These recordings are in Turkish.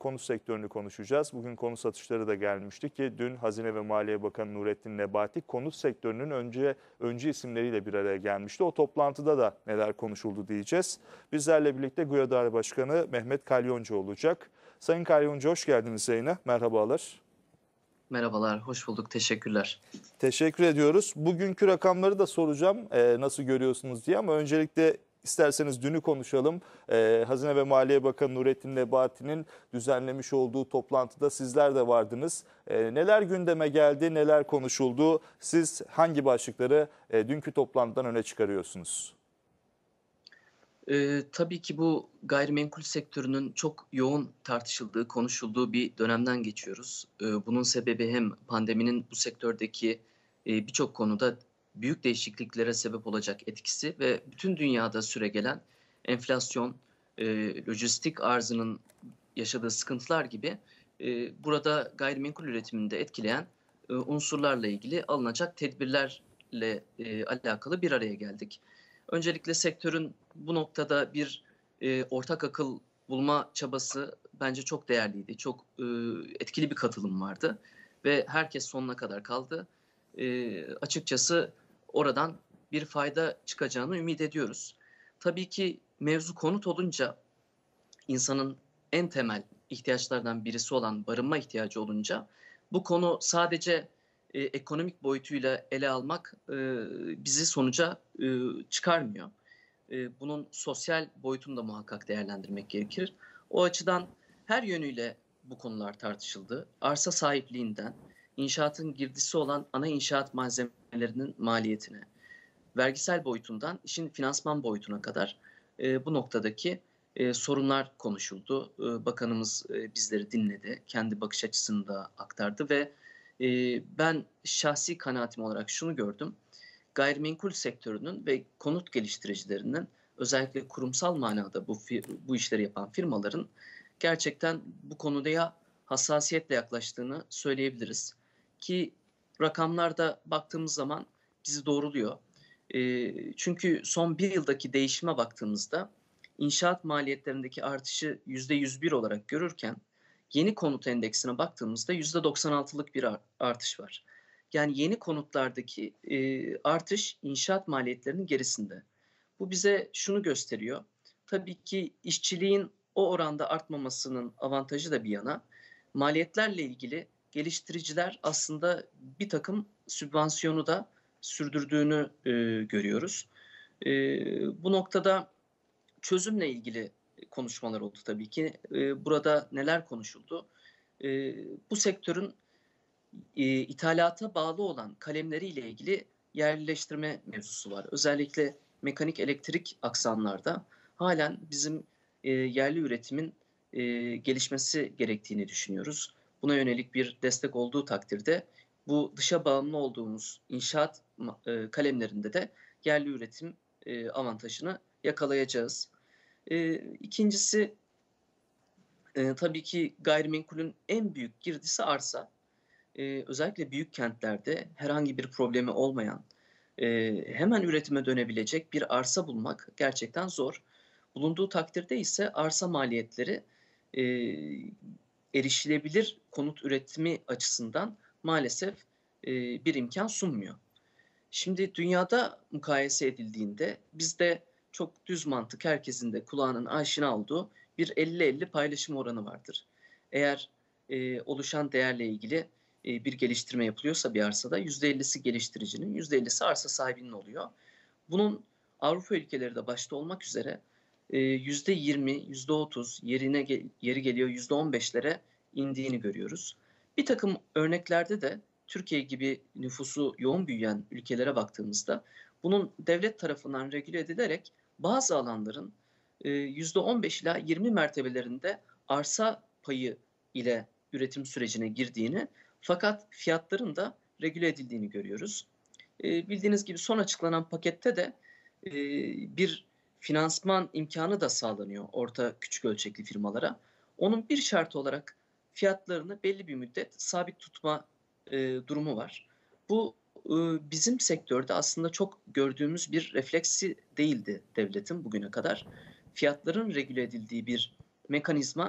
konut sektörünü konuşacağız. Bugün konut satışları da gelmişti ki dün Hazine ve Maliye Bakanı Nurettin Nebati konut sektörünün öncü isimleriyle bir araya gelmişti. O toplantıda da neler konuşuldu diyeceğiz. Bizlerle birlikte GÜEDAR Başkanı Mehmet Kalyoncu olacak. Sayın Kalyoncu, hoş geldiniz yayına. Merhabalar. Merhabalar, hoş bulduk. Teşekkürler. Teşekkür ediyoruz. Bugünkü rakamları da soracağım nasıl görüyorsunuz diye, ama öncelikle isterseniz dünü konuşalım. Hazine ve Maliye Bakanı Nurettin Nebati'nin düzenlemiş olduğu toplantıda sizler de vardınız. Neler gündeme geldi, neler konuşuldu? Siz hangi başlıkları dünkü toplantıdan öne çıkarıyorsunuz? Tabii ki bu gayrimenkul sektörünün çok yoğun tartışıldığı, konuşulduğu bir dönemden geçiyoruz. Bunun sebebi hem pandeminin bu sektördeki birçok konuda büyük değişikliklere sebep olacak etkisi ve bütün dünyada süregelen enflasyon, lojistik arzının yaşadığı sıkıntılar gibi burada gayrimenkul üretimini de etkileyen unsurlarla ilgili alınacak tedbirlerle alakalı bir araya geldik. Öncelikle sektörün bu noktada bir ortak akıl bulma çabası bence çok değerliydi. Çok etkili bir katılım vardı ve herkes sonuna kadar kaldı. Açıkçası oradan bir fayda çıkacağını ümit ediyoruz. Tabii ki mevzu konut olunca insanın en temel ihtiyaçlardan birisi olan barınma ihtiyacı olunca bu konu sadece ekonomik boyutuyla ele almak bizi sonuca çıkarmıyor. Bunun sosyal boyutunu da muhakkak değerlendirmek gerekir. O açıdan her yönüyle bu konular tartışıldı. Arsa sahipliğinden, inşaatın girdisi olan ana inşaat malzemelerinin maliyetine, vergisel boyutundan işin finansman boyutuna kadar bu noktadaki sorunlar konuşuldu. Bakanımız bizleri dinledi, kendi bakış açısını da aktardı ve ben şahsi kanaatim olarak şunu gördüm. Gayrimenkul sektörünün ve konut geliştiricilerinin özellikle kurumsal manada bu işleri yapan firmaların gerçekten bu konuya hassasiyetle yaklaştığını söyleyebiliriz. Ki rakamlarda baktığımız zaman bizi doğruluyor. Çünkü son bir yıldaki değişime baktığımızda inşaat maliyetlerindeki artışı %101 olarak görürken yeni konut endeksine baktığımızda %96'lık bir artış var. Yani yeni konutlardaki artış inşaat maliyetlerinin gerisinde. Bu bize şunu gösteriyor. Tabii ki işçiliğin o oranda artmamasının avantajı da bir yana, maliyetlerle ilgili geliştiriciler aslında bir takım sübvansiyonu da sürdürdüğünü görüyoruz. Bu noktada çözümle ilgili konuşmalar oldu tabii ki. Burada neler konuşuldu? Bu sektörün ithalata bağlı olan kalemleriyle ilgili yerleştirme mevzusu var. Özellikle mekanik elektrik aksamlarda halen bizim yerli üretimin gelişmesi gerektiğini düşünüyoruz. Buna yönelik bir destek olduğu takdirde bu dışa bağımlı olduğumuz inşaat kalemlerinde de yerli üretim avantajını yakalayacağız. İkincisi tabii ki gayrimenkulün en büyük girdisi arsa. Özellikle büyük kentlerde herhangi bir problemi olmayan, hemen üretime dönebilecek bir arsa bulmak gerçekten zor. Bulunduğu takdirde ise arsa maliyetleri eee, erişilebilir konut üretimi açısından maalesef bir imkan sunmuyor. Şimdi dünyada mukayese edildiğinde bizde çok düz mantık herkesin de kulağının aşina olduğu bir 50-50 paylaşım oranı vardır. Eğer oluşan değerle ilgili bir geliştirme yapılıyorsa bir arsada %50'si geliştiricinin, %50'si arsa sahibinin oluyor. Bunun Avrupa ülkeleri de başta olmak üzere %20, %30, yeri geliyor %15'lere indiğini görüyoruz. Bir takım örneklerde de Türkiye gibi nüfusu yoğun büyüyen ülkelere baktığımızda bunun devlet tarafından regüle edilerek bazı alanların %15 ila 20 mertebelerinde arsa payı ile üretim sürecine girdiğini fakat fiyatların da regüle edildiğini görüyoruz. Bildiğiniz gibi son açıklanan pakette de bir finansman imkanı da sağlanıyor orta küçük ölçekli firmalara. Onun bir şartı olarak fiyatlarını belli bir müddet sabit tutma durumu var. Bu bizim sektörde aslında çok gördüğümüz bir refleksi değildi devletin bugüne kadar. Fiyatların regüle edildiği bir mekanizma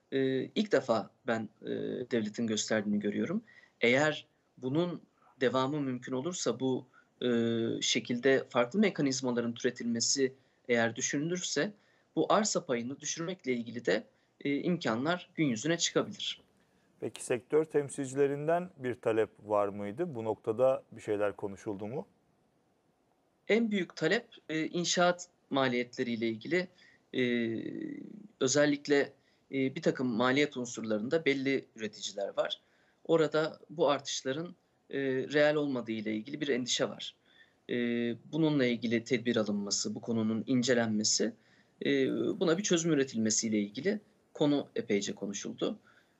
ilk defa ben devletin gösterdiğini görüyorum. Eğer bunun devamı mümkün olursa bu şekilde farklı mekanizmaların türetilmesi eğer düşünülürse bu arsa payını düşürmekle ilgili de imkanlar gün yüzüne çıkabilir. Peki sektör temsilcilerinden bir talep var mıydı? Bu noktada bir şeyler konuşuldu mu? En büyük talep inşaat maliyetleriyle ilgili. Özellikle bir takım maliyet unsurlarında belli üreticiler var. Orada bu artışların reel olmadığı ile ilgili bir endişe var. Bununla ilgili tedbir alınması, bu konunun incelenmesi, buna bir çözüm üretilmesiyle ilgili konu epeyce konuşuldu.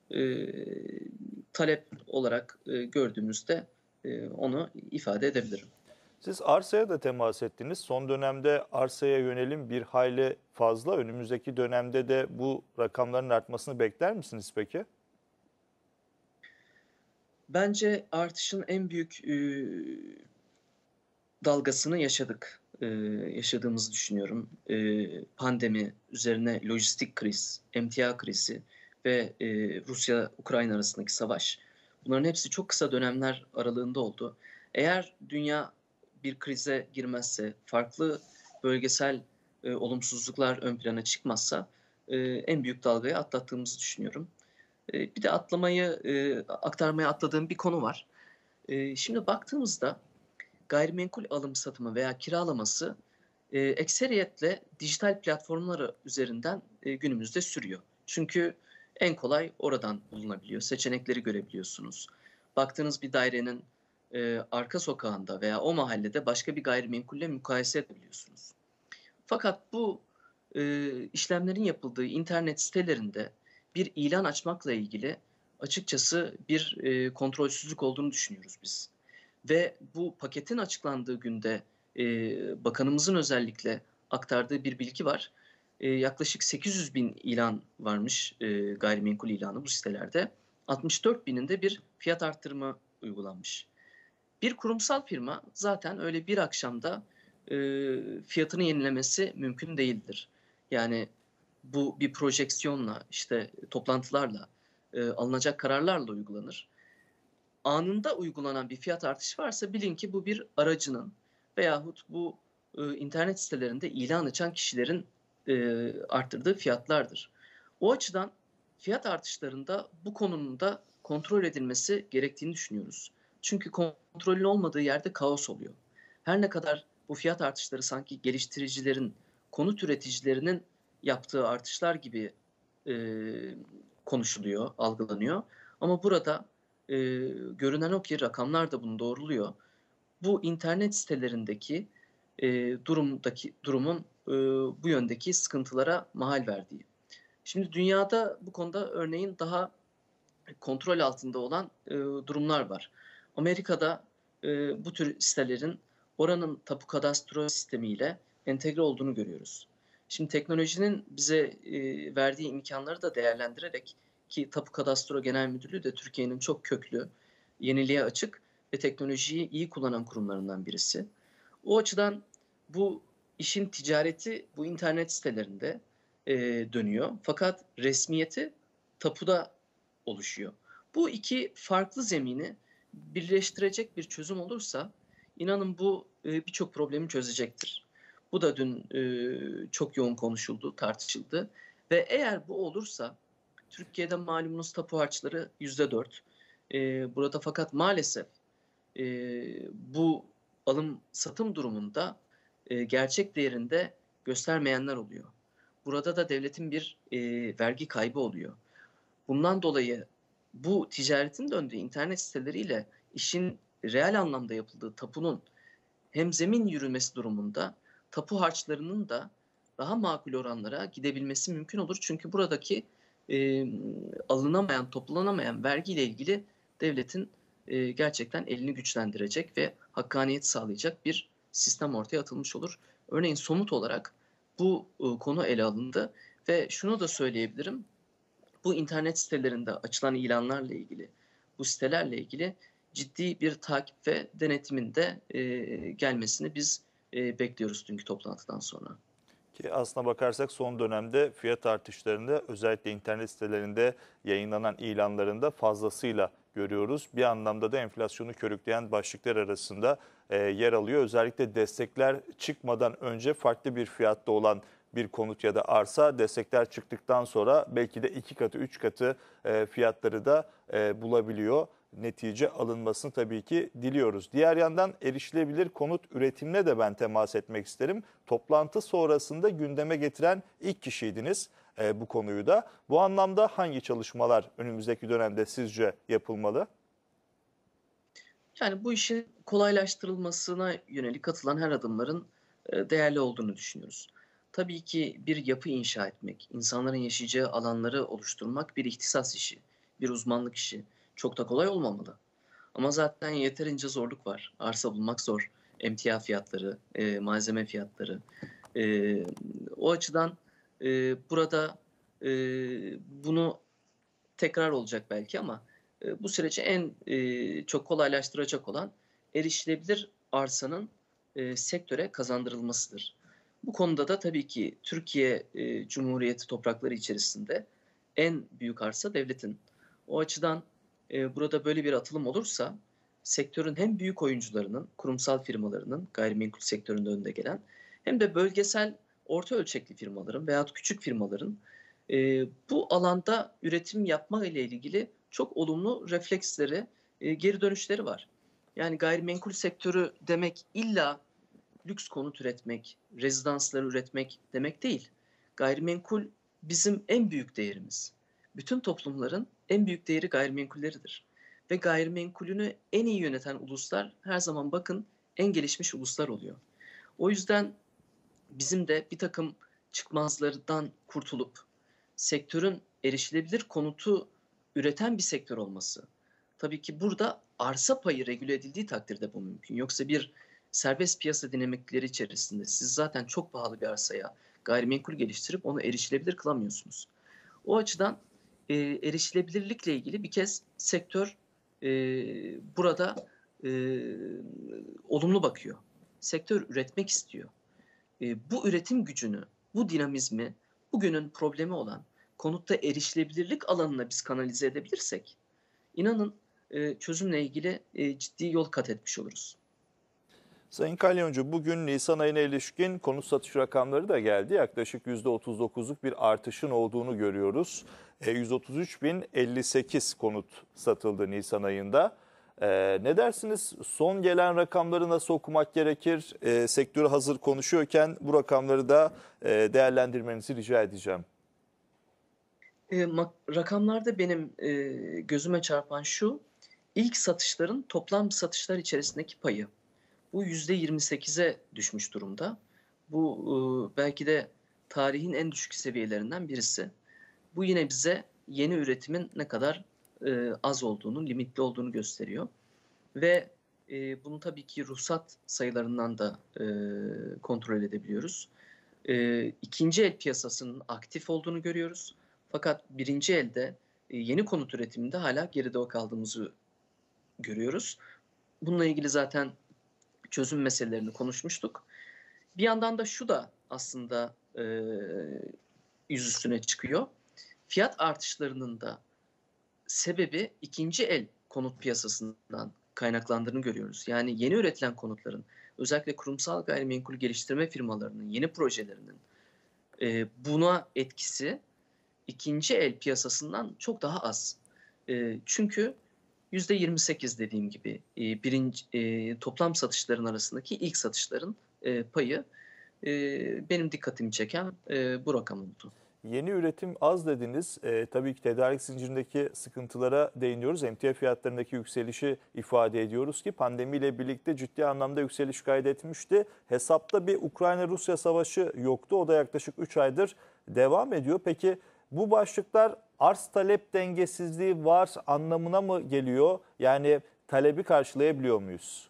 Talep olarak gördüğümüzde onu ifade edebilirim. Siz arsaya da temas ettiniz. Son dönemde arsaya yönelim bir hayli fazla. Önümüzdeki dönemde de bu rakamların artmasını bekler misiniz peki? Bence artışın en büyük dalgasını yaşadık. Yaşadığımızı düşünüyorum. Pandemi üzerine lojistik kriz, emtia krizi ve Rusya-Ukrayna arasındaki savaş. Bunların hepsi çok kısa dönemler aralığında oldu. Eğer dünya bir krize girmezse, farklı bölgesel olumsuzluklar ön plana çıkmazsa en büyük dalgayı atlattığımızı düşünüyorum. Bir de aktarmaya atladığım bir konu var. Şimdi baktığımızda gayrimenkul alım satımı veya kiralaması ekseriyetle dijital platformları üzerinden günümüzde sürüyor. Çünkü en kolay oradan bulunabiliyor. Seçenekleri görebiliyorsunuz. Baktığınız bir dairenin arka sokağında veya o mahallede başka bir gayrimenkulle mukayese edebiliyorsunuz. Fakat bu işlemlerin yapıldığı internet sitelerinde bir ilan açmakla ilgili açıkçası bir kontrolsüzlük olduğunu düşünüyoruz biz. Ve bu paketin açıklandığı günde bakanımızın özellikle aktardığı bir bilgi var. Yaklaşık 800 bin ilan varmış, gayrimenkul ilanı bu sitelerde. 64 bininde bir fiyat arttırımı uygulanmış. Bir kurumsal firma zaten öyle bir akşamda fiyatını yenilemesi mümkün değildir. Yani bu bir projeksiyonla, işte toplantılarla, alınacak kararlarla uygulanır. Anında uygulanan bir fiyat artışı varsa bilin ki bu bir aracının veyahut bu internet sitelerinde ilan açan kişilerin arttırdığı fiyatlardır. O açıdan fiyat artışlarında bu konunun da kontrol edilmesi gerektiğini düşünüyoruz. Çünkü kontrolün olmadığı yerde kaos oluyor. Her ne kadar bu fiyat artışları sanki geliştiricilerin, konut üreticilerinin yaptığı artışlar gibi e, konuşuluyor, algılanıyor. Ama burada görünen o ki rakamlar da bunu doğruluyor. Bu internet sitelerindeki durumun bu yöndeki sıkıntılara mahal verdiği. Şimdi dünyada bu konuda örneğin daha kontrol altında olan durumlar var. Amerika'da bu tür sitelerin oranın tapu kadastro sistemiyle entegre olduğunu görüyoruz. Şimdi teknolojinin bize verdiği imkanları da değerlendirerek ki Tapu Kadastro Genel Müdürlüğü de Türkiye'nin çok köklü, yeniliğe açık ve teknolojiyi iyi kullanan kurumlarından birisi. O açıdan bu işin ticareti bu internet sitelerinde dönüyor. Fakat resmiyeti tapuda oluşuyor. Bu iki farklı zemini birleştirecek bir çözüm olursa inanın bu birçok problemi çözecektir. Bu da dün çok yoğun konuşuldu, tartışıldı ve eğer bu olursa Türkiye'de malumunuz tapu harçları %4. Burada fakat maalesef e, bu alım satım durumunda gerçek değerinde göstermeyenler oluyor. Burada da devletin bir vergi kaybı oluyor. Bundan dolayı bu ticaretin döndüğü internet siteleriyle işin reel anlamda yapıldığı tapunun hem zemin yürümesi durumunda tapu harçlarının da daha makul oranlara gidebilmesi mümkün olur. Çünkü buradaki alınamayan, toplanamayan vergiyle ilgili devletin gerçekten elini güçlendirecek ve hakkaniyet sağlayacak bir sistem ortaya atılmış olur. Örneğin somut olarak bu konu ele alındı ve şunu da söyleyebilirim. Bu internet sitelerinde açılan ilanlarla ilgili, bu sitelerle ilgili ciddi bir takip ve denetimin de gelmesini biz bekliyoruz dünkü toplantıdan sonra. Ki aslına bakarsak son dönemde fiyat artışlarında özellikle internet sitelerinde yayınlanan ilanlarında fazlasıyla görüyoruz. Bir anlamda da enflasyonu körükleyen başlıklar arasında yer alıyor. Özellikle destekler çıkmadan önce farklı bir fiyatta olan bir konut ya da arsa, destekler çıktıktan sonra belki de 2 katı 3 katı fiyatları da bulabiliyor. Netice alınmasını tabii ki diliyoruz. Diğer yandan erişilebilir konut üretimine de ben temas etmek isterim. Toplantı sonrasında gündeme getiren ilk kişiydiniz bu konuyu da. Bu anlamda hangi çalışmalar önümüzdeki dönemde sizce yapılmalı? Yani bu işin kolaylaştırılmasına yönelik atılan her adımların değerli olduğunu düşünüyoruz. Tabii ki bir yapı inşa etmek, insanların yaşayacağı alanları oluşturmak bir ihtisas işi, bir uzmanlık işi. Çok da kolay olmamalı. Ama zaten yeterince zorluk var. Arsa bulmak zor. Emtia fiyatları, malzeme fiyatları. E, O açıdan burada e, bunu tekrar olacak belki ama bu süreci en çok kolaylaştıracak olan erişilebilir arsanın sektöre kazandırılmasıdır. Bu konuda da tabii ki Türkiye Cumhuriyeti toprakları içerisinde en büyük arsa devletin. O açıdan burada böyle bir atılım olursa sektörün hem büyük oyuncularının, kurumsal firmalarının gayrimenkul sektöründe önde gelen hem de bölgesel orta ölçekli firmaların veyahut küçük firmaların bu alanda üretim yapma ile ilgili çok olumlu refleksleri, geri dönüşleri var. Yani gayrimenkul sektörü demek illa lüks konut üretmek, rezidansları üretmek demek değil. Gayrimenkul bizim en büyük değerimiz. Bütün toplumların en büyük değeri gayrimenkulleridir. Ve gayrimenkulünü en iyi yöneten uluslar her zaman bakın en gelişmiş uluslar oluyor. O yüzden bizim de bir takım çıkmazlardan kurtulup sektörün erişilebilir konutu üreten bir sektör olması. Tabii ki burada arsa payı regüle edildiği takdirde bu mümkün. Yoksa bir serbest piyasa dinamikleri içerisinde siz zaten çok pahalı bir arsaya gayrimenkul geliştirip onu erişilebilir kılamıyorsunuz. O açıdan erişilebilirlikle ilgili bir kez sektör e, burada e, olumlu bakıyor. Sektör üretmek istiyor. Bu üretim gücünü, bu dinamizmi bugünün problemi olan konutta erişilebilirlik alanına biz kanalize edebilirsek, inanın çözümle ilgili ciddi yol kat etmiş oluruz. Sayın Kalyoncu, bugün Nisan ayına ilişkin konut satış rakamları da geldi. Yaklaşık %39'luk bir artışın olduğunu görüyoruz. 133.058 konut satıldı Nisan ayında. Ne dersiniz? Son gelen rakamları nasıl okumak gerekir? Sektörü hazır konuşuyorken bu rakamları da değerlendirmenizi rica edeceğim. Rakamlarda benim gözüme çarpan şu, ilk satışların toplam satışlar içerisindeki payı. Bu %28'e düşmüş durumda. Bu belki de tarihin en düşük seviyelerinden birisi. Bu yine bize yeni üretimin ne kadar az olduğunu, limitli olduğunu gösteriyor. Ve bunu tabii ki ruhsat sayılarından da kontrol edebiliyoruz. İkinci el piyasasının aktif olduğunu görüyoruz. Fakat birinci elde yeni konut üretiminde hala geride kaldığımızı görüyoruz. Bununla ilgili zaten çözüm meselelerini konuşmuştuk. Bir yandan da şu da aslında yüz üstüne çıkıyor. Fiyat artışlarının da sebebi ikinci el konut piyasasından kaynaklandığını görüyoruz. Yani yeni üretilen konutların, özellikle kurumsal gayrimenkul geliştirme firmalarının yeni projelerinin buna etkisi ikinci el piyasasından çok daha az. Çünkü %28 dediğim gibi toplam satışların arasındaki ilk satışların payı benim dikkatimi çeken bu rakam oldu. Yeni üretim az dediniz. Tabii ki tedarik zincirindeki sıkıntılara değiniyoruz. Emtia fiyatlarındaki yükselişi ifade ediyoruz ki pandemiyle birlikte ciddi anlamda yükseliş kaydetmişti. Hesapta bir Ukrayna-Rusya savaşı yoktu. O da yaklaşık 3 aydır devam ediyor. Peki bu başlıklar arz talep dengesizliği var anlamına mı geliyor? Yani talebi karşılayabiliyor muyuz?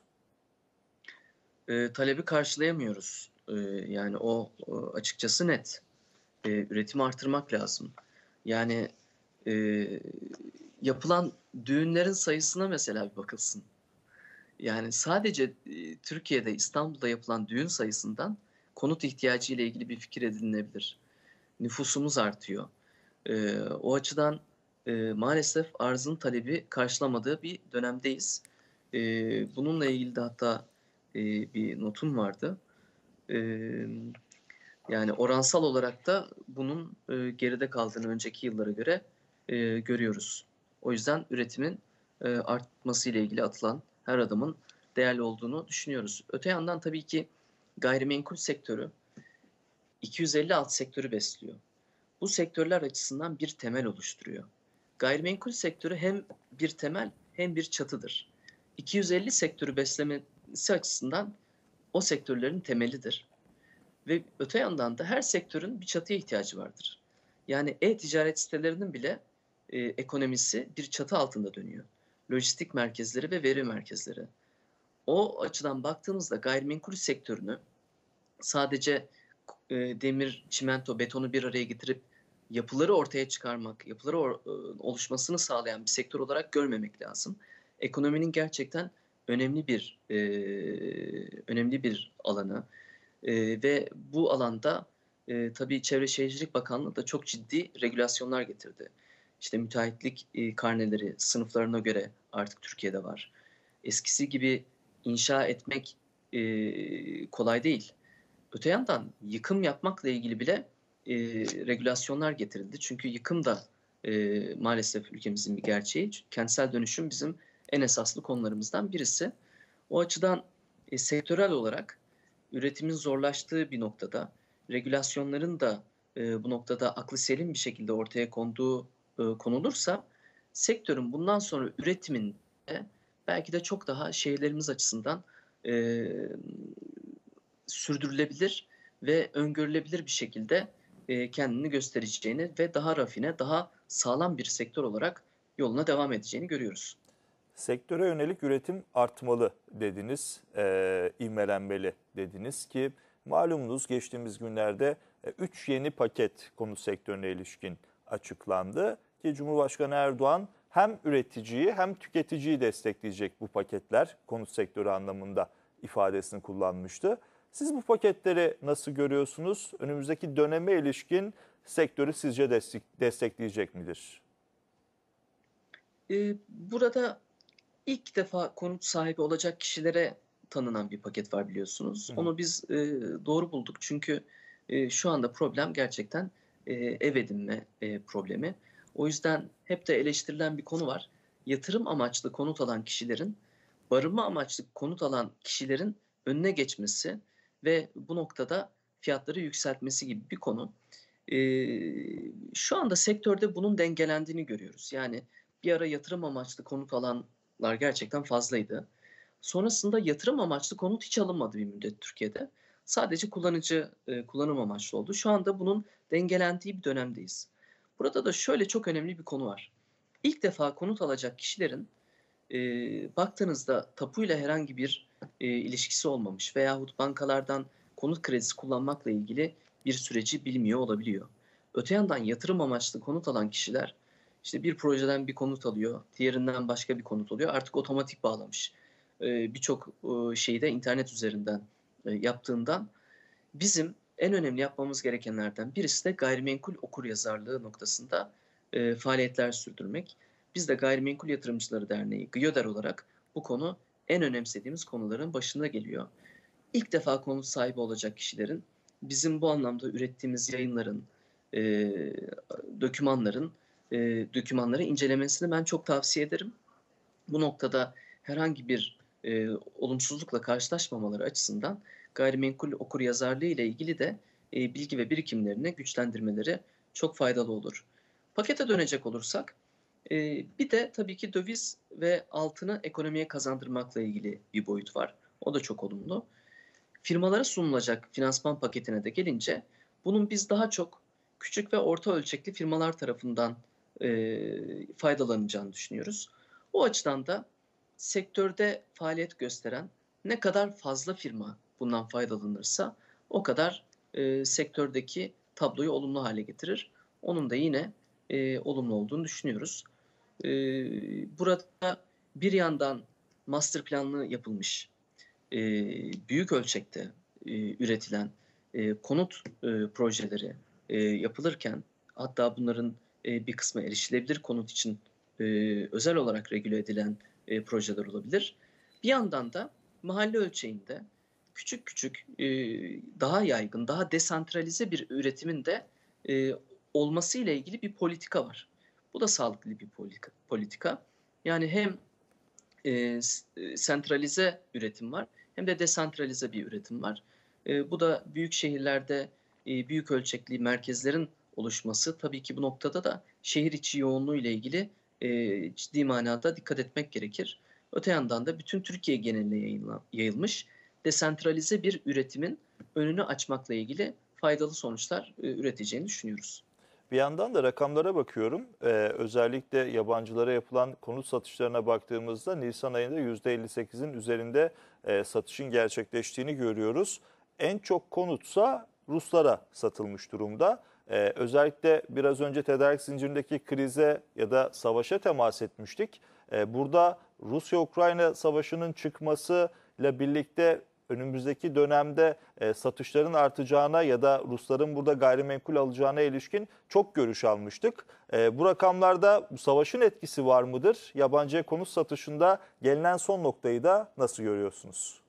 Talebi karşılayamıyoruz. Yani o açıkçası net. Üretimi artırmak lazım. Yani e, yapılan düğünlerin sayısına mesela bir bakılsın. Yani sadece Türkiye'de, İstanbul'da yapılan düğün sayısından konut ihtiyacı ile ilgili bir fikir edinilebilir. Nüfusumuz artıyor. O açıdan maalesef arzın talebi karşılamadığı bir dönemdeyiz. Bununla ilgili de hatta bir notum vardı. Emm, Yani oransal olarak da bunun geride kaldığını önceki yıllara göre görüyoruz. O yüzden üretimin artması ile ilgili atılan her adımın değerli olduğunu düşünüyoruz. Öte yandan tabii ki gayrimenkul sektörü 250 alt sektörü besliyor. Bu sektörler açısından bir temel oluşturuyor. Gayrimenkul sektörü hem bir temel hem bir çatıdır. 250 sektörü beslemesi açısından o sektörlerin temelidir. Ve öte yandan da her sektörün bir çatıya ihtiyacı vardır. Yani e-ticaret sitelerinin bile ekonomisi bir çatı altında dönüyor. Lojistik merkezleri ve veri merkezleri. O açıdan baktığımızda gayrimenkul sektörünü sadece demir, çimento, betonu bir araya getirip yapıları ortaya çıkarmak, yapıları oluşmasını sağlayan bir sektör olarak görmemek lazım. Ekonominin gerçekten önemli bir alanı. Ve bu alanda tabii Çevre Şehircilik Bakanlığı da çok ciddi regülasyonlar getirdi. İşte müteahhitlik karneleri sınıflarına göre artık Türkiye'de var. Eskisi gibi inşa etmek kolay değil. Öte yandan yıkım yapmakla ilgili bile regülasyonlar getirildi. Çünkü yıkım da maalesef ülkemizin bir gerçeği. Kentsel dönüşüm bizim en esaslı konularımızdan birisi. O açıdan sektörel olarak üretimin zorlaştığı bir noktada, regülasyonların da bu noktada aklı selim bir şekilde ortaya konulursa sektörün bundan sonra üretiminde belki de çok daha şehirlerimiz açısından eee, sürdürülebilir ve öngörülebilir bir şekilde kendini göstereceğini ve daha rafine, daha sağlam bir sektör olarak yoluna devam edeceğini görüyoruz. Sektöre yönelik üretim artmalı dediniz, ivmelenmeli dediniz ki malumunuz geçtiğimiz günlerde 3 yeni paket konut sektörüne ilişkin açıklandı ki Cumhurbaşkanı Erdoğan hem üreticiyi hem tüketiciyi destekleyecek bu paketler konut sektörü anlamında ifadesini kullanmıştı. Siz bu paketleri nasıl görüyorsunuz? Önümüzdeki döneme ilişkin sektörü sizce destekleyecek midir? Burada ilk defa konut sahibi olacak kişilere tanınan bir paket var biliyorsunuz. Hı hı. Onu biz doğru bulduk çünkü şu anda problem gerçekten ev edinme problemi. O yüzden hep de eleştirilen bir konu var. Yatırım amaçlı konut alan kişilerin, barınma amaçlı konut alan kişilerin önüne geçmesi ve bu noktada fiyatları yükseltmesi gibi bir konu. Şu anda sektörde bunun dengelendiğini görüyoruz. Yani bir ara yatırım amaçlı konut alanlar gerçekten fazlaydı. Sonrasında yatırım amaçlı konut hiç alınmadı bir müddet Türkiye'de. Sadece kullanım amaçlı oldu. Şu anda bunun dengelendiği bir dönemdeyiz. Burada da şöyle çok önemli bir konu var. İlk defa konut alacak kişilerin baktığınızda tapuyla herhangi bir ilişkisi olmamış veyahut bankalardan konut kredisi kullanmakla ilgili bir süreci bilmiyor olabiliyor. Öte yandan yatırım amaçlı konut alan kişiler işte bir projeden bir konut alıyor, diğerinden başka bir konut alıyor. Artık otomatik bağlamış. Birçok şeyi de internet üzerinden yaptığından bizim en önemli yapmamız gerekenlerden birisi de gayrimenkul okuryazarlığı noktasında faaliyetler sürdürmek. Biz de Gayrimenkul Yatırımcıları Derneği, GYODER olarak bu konu en önemsediğimiz konuların başında geliyor. İlk defa konut sahibi olacak kişilerin bizim bu anlamda ürettiğimiz yayınların, eee, dokümanların, dokümanları incelemesini ben çok tavsiye ederim. Bu noktada herhangi bir olumsuzlukla karşılaşmamaları açısından gayrimenkul okuryazarlığı ile ilgili de bilgi ve birikimlerini güçlendirmeleri çok faydalı olur. Pakete dönecek olursak, bir de tabii ki döviz ve altını ekonomiye kazandırmakla ilgili bir boyut var. O da çok olumlu. Firmalara sunulacak finansman paketine de gelince bunun biz daha çok küçük ve orta ölçekli firmalar tarafından faydalanacağını düşünüyoruz. O açıdan da sektörde faaliyet gösteren ne kadar fazla firma bundan faydalanırsa o kadar sektördeki tabloyu olumlu hale getirir. Onun da yine olumlu olduğunu düşünüyoruz. Burada bir yandan master planlı yapılmış, büyük ölçekte üretilen konut projeleri yapılırken, hatta bunların bir kısmı erişilebilir konut için özel olarak regüle edilen projeler olabilir. Bir yandan da mahalle ölçeğinde küçük küçük, daha yaygın, daha desantralize bir üretimin de eee, olması ile ilgili bir politika var. Bu da sağlıklı bir politika. Yani hem sentralize üretim var hem de desantralize bir üretim var. Bu da büyük şehirlerde büyük ölçekli merkezlerin oluşması, tabii ki bu noktada da şehir içi yoğunluğu ile ilgili ciddi manada dikkat etmek gerekir. Öte yandan da bütün Türkiye geneline yayılmış desentralize bir üretimin önünü açmakla ilgili faydalı sonuçlar üreteceğini düşünüyoruz. Bir yandan da rakamlara bakıyorum. Özellikle yabancılara yapılan konut satışlarına baktığımızda Nisan ayında %58'in üzerinde satışın gerçekleştiğini görüyoruz. En çok konutsa Ruslara satılmış durumda. Özellikle biraz önce tedarik zincirindeki krize ya da savaşa temas etmiştik. Burada Rusya-Ukrayna savaşının çıkmasıyla birlikte önümüzdeki dönemde satışların artacağına ya da Rusların burada gayrimenkul alacağına ilişkin çok görüş almıştık. Bu rakamlarda bu savaşın etkisi var mıdır? Yabancıya konut satışında gelinen son noktayı da nasıl görüyorsunuz?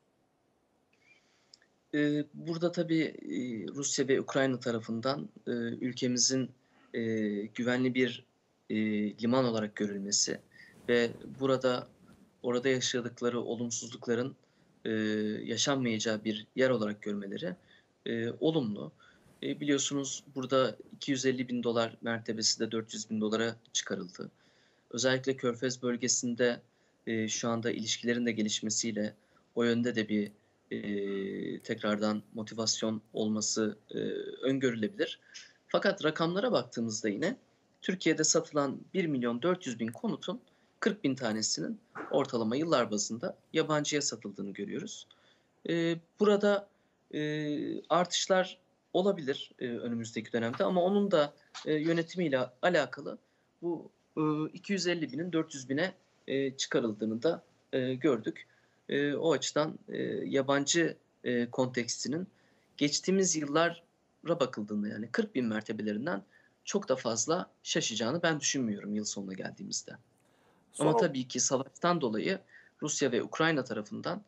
Burada tabii, Rusya ve Ukrayna tarafından, ülkemizin, güvenli bir, liman olarak görülmesi ve orada yaşadıkları olumsuzlukların, eee, yaşanmayacağı bir yer olarak görmeleri, olumlu. Biliyorsunuz burada $250.000 mertebesi de $400.000'a çıkarıldı. Özellikle Körfez bölgesinde, şu anda ilişkilerin de gelişmesiyle o yönde de bir, tekrardan motivasyon olması, öngörülebilir. Fakat rakamlara baktığımızda yine Türkiye'de satılan 1.400.000 konutun 40.000 tanesinin ortalama yıllar bazında yabancıya satıldığını görüyoruz. Burada, artışlar olabilir, önümüzdeki dönemde ama onun da, yönetimiyle alakalı bu, 250.000'in 400.000'e, çıkarıldığını da, gördük. O açıdan, yabancı, kontekstinin geçtiğimiz yıllara bakıldığında yani 40.000 mertebelerinden çok da fazla şaşacağını ben düşünmüyorum yıl sonuna geldiğimizde. Ama Son, tabii ki savaştan dolayı Rusya ve Ukrayna tarafından,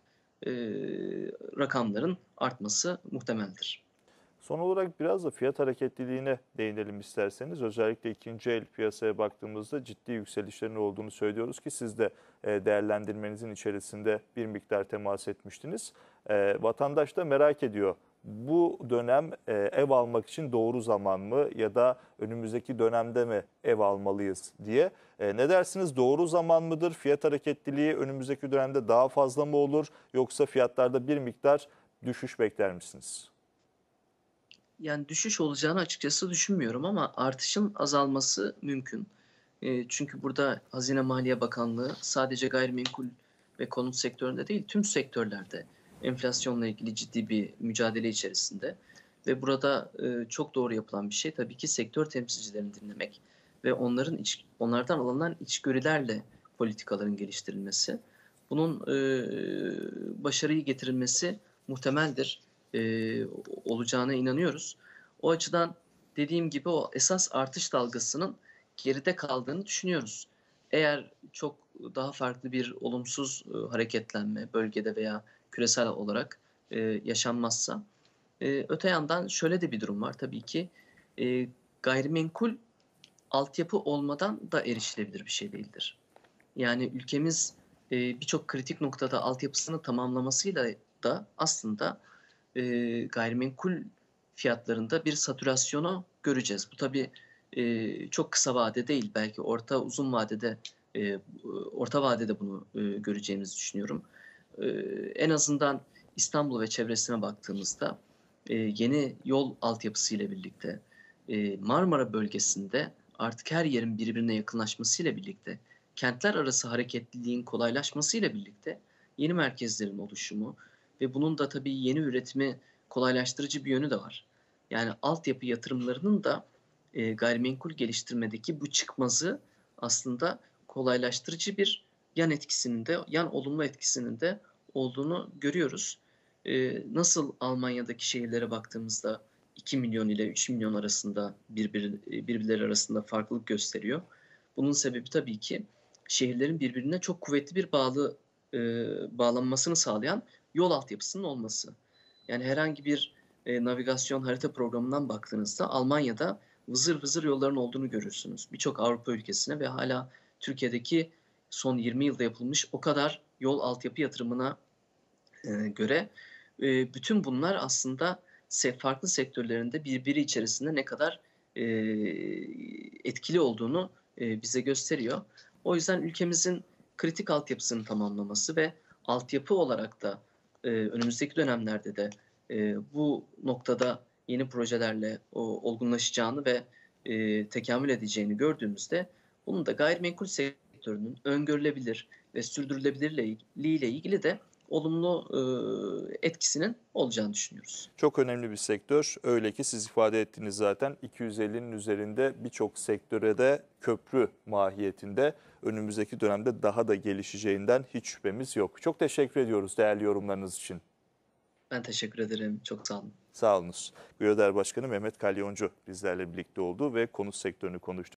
rakamların artması muhtemeldir. Son olarak biraz da fiyat hareketliliğine değinelim isterseniz. Özellikle ikinci el piyasaya baktığımızda ciddi yükselişlerin olduğunu söylüyoruz ki siz de değerlendirmenizin içerisinde bir miktar temas etmiştiniz. Vatandaş da merak ediyor. Bu dönem ev almak için doğru zaman mı ya da önümüzdeki dönemde mi ev almalıyız diye. Ne dersiniz, doğru zaman mıdır? Fiyat hareketliliği önümüzdeki dönemde daha fazla mı olur yoksa fiyatlarda bir miktar düşüş bekler misiniz? Yani düşüş olacağını açıkçası düşünmüyorum ama artışın azalması mümkün. Çünkü burada Hazine Maliye Bakanlığı sadece gayrimenkul ve konut sektöründe değil, tüm sektörlerde enflasyonla ilgili ciddi bir mücadele içerisinde ve burada, çok doğru yapılan bir şey tabii ki sektör temsilcilerini dinlemek ve onlardan alınan içgörülerle politikaların geliştirilmesi. Bunun, başarıyı getirilmesi muhtemeldir. Olacağına inanıyoruz. O açıdan dediğim gibi o esas artış dalgasının geride kaldığını düşünüyoruz. Eğer çok daha farklı bir olumsuz, hareketlenme bölgede veya küresel olarak, yaşanmazsa, öte yandan şöyle de bir durum var tabii ki, gayrimenkul altyapı olmadan da erişilebilir bir şey değildir. Yani ülkemiz, birçok kritik noktada altyapısını tamamlamasıyla da aslında, gayrimenkul fiyatlarında bir satürasyonu göreceğiz. Bu tabii, çok kısa vade değil, belki uzun vadede, orta vadede bunu, göreceğimizi düşünüyorum. En azından İstanbul ve çevresine baktığımızda, yeni yol altyapısıyla birlikte, Marmara bölgesinde artık her yerin birbirine yakınlaşmasıyla birlikte, kentler arası hareketliliğin kolaylaşmasıyla birlikte yeni merkezlerin oluşumu ve bunun da tabii yeni üretimi kolaylaştırıcı bir yönü de var. Yani altyapı yatırımlarının da, gayrimenkul geliştirmedeki bu çıkmazı aslında kolaylaştırıcı bir yan olumlu etkisinin de olduğunu görüyoruz. Nasıl Almanya'daki şehirlere baktığımızda 2 milyon ile 3 milyon arasında birbirleri arasında farklılık gösteriyor. Bunun sebebi tabii ki şehirlerin birbirine çok kuvvetli bir bağlanmasını sağlayan yol altyapısının olması. Yani herhangi bir, navigasyon harita programından baktığınızda Almanya'da vızır vızır yolların olduğunu görürsünüz. Birçok Avrupa ülkesine ve hâlâ Türkiye'deki son 20 yılda yapılmış o kadar yol altyapı yatırımına, göre, bütün bunlar aslında farklı sektörlerinde birbiri içerisinde ne kadar, etkili olduğunu, bize gösteriyor. O yüzden ülkemizin kritik altyapısını tamamlaması ve altyapı olarak da, önümüzdeki dönemlerde de, bu noktada yeni projelerle olgunlaşacağını ve, tekamül edeceğini gördüğümüzde bunun da gayrimenkul sektörünün öngörülebilir ve sürdürülebilirliği ile ilgili de olumlu, etkisinin olacağını düşünüyoruz. Çok önemli bir sektör. Öyle ki siz ifade ettiniz zaten 250'nin üzerinde birçok sektöre de köprü mahiyetinde önümüzdeki dönemde daha da gelişeceğinden hiç şüphemiz yok. Çok teşekkür ediyoruz değerli yorumlarınız için. Ben teşekkür ederim. Çok sağ olun. Sağ olunuz. Göder Başkanı Mehmet Kalyoncu bizlerle birlikte oldu ve konut sektörünü konuştuk.